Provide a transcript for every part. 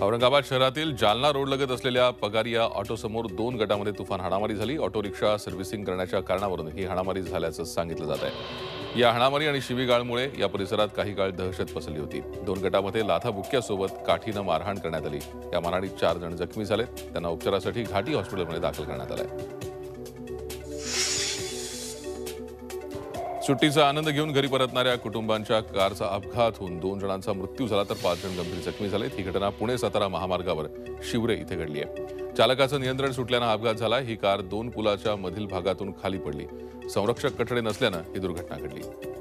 औरंगाबाद शहरातील जालना रोडलगत असलेल्या पगारिया ऑटोसमोर 2 गटांमध्ये तुफान हाणामारी झाली। ऑटो रिक्षा सर्व्हिसिंग करण्याच्या कारणावरून ही हाणामारी झाल्याचं सांगितलं जात आहे। या हाणामारी आणि शिवीगाळमुळे या परिसरात काही काळ दहशत पसरली होती। 2 गटांमध्ये लाथाबुक्क्यासोबत काठीनं मारहाण करण्यात आली। या मारहाणीत 4 जण जखमी झालेत। त्यांना उपचारासाठी घाटी हॉस्पिटलमध्ये दाखल करण्यात आलंय। सुट्टीचा आनंद घेऊन घरी परतणाऱ्या कुटुंबांच्या कारचा अपघात होऊन 2 जणांचा मृत्यू झाला तर 5 जण गंभीर जखमी झालेत। ही घटना पुणे-सातारा महामार्गावर शिवरे इथे घडली आहे। चालकाचं नियंत्रण सुटल्यानं हा अपघात झाला। ही कार 2 पुलाच्या मधील भागातून खाली पडली। संरक्षक कठडे नसल्यानं ही दुर्घटना घडली।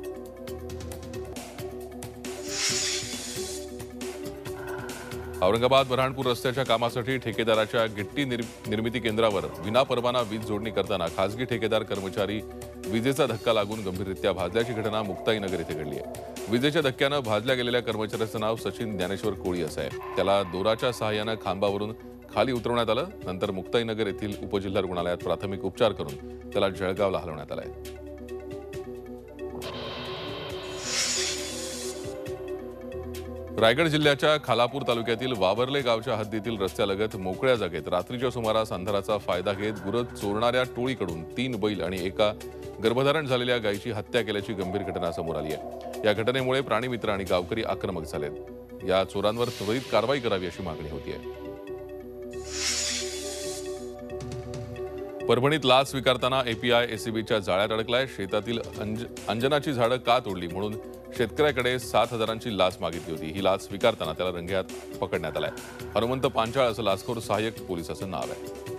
औरंगाबाद बऱ्हाणपूर रस्त्याच्या कामासाठी ठेकेदाराच्या गिट्टी निर्मिती केंद्रावर विनापरवाना वीज जोडणी करताना खासगी ठेकेदार कर्मचारी विजेचा धक्का लागून गंभीररित्या भाजल्याची घटना मुक्ताईनगर येथे घडली आहे। विजेच्या धक्क्यानं भाजल्या गेलेल्या कर्मचाऱ्याचं नाव सचिन ज्ञानेश्वर कोळी असं आहे। त्याला दोराच्या सहाय्यानं खांबावरून खाली उतरवण्यात आलं। नंतर मुक्ताईनगर येथील उपजिल्हा रुग्णालयात प्राथमिक उपचार करून त्याला जळगावला हलवण्यात आलंय। रायगड जिल्ह्याच्या खालापूर तालुक्यातील वावरले गावच्या हद्दीतील रस्त्यालगत मोकळ्या जागेत रात्रीच्या सुमारास अंधाराचा फायदा घेत गुरं चोरणाऱ्या टोळीकडून 3 बैल आणि एका गर्भधारण झालेल्या गायीची हत्या केल्याची गंभीर घटना समोर आली आहे। या घटनेमुळे प्राणीमित्र आणि गावकरी आक्रमक झालेत। या चोरांवर त्वरित कारवाई करावी अशी मागणी होती आहे। परभणीत लाच स्वीकारताना एपीआय एसीबीच्या जाळ्यात अडकलाय। शेतातील अंजनाची झाडं का तोडली म्हणून शेतकऱ्याकडे 7,000ची लाच मागितली होती। ही लाच स्वीकारताना त्याला रंगेहात पकडण्यात आलाय। हनुमंत पांचाळ असं लाचखोर सहाय्यक पोलिसाचं नाव आहे।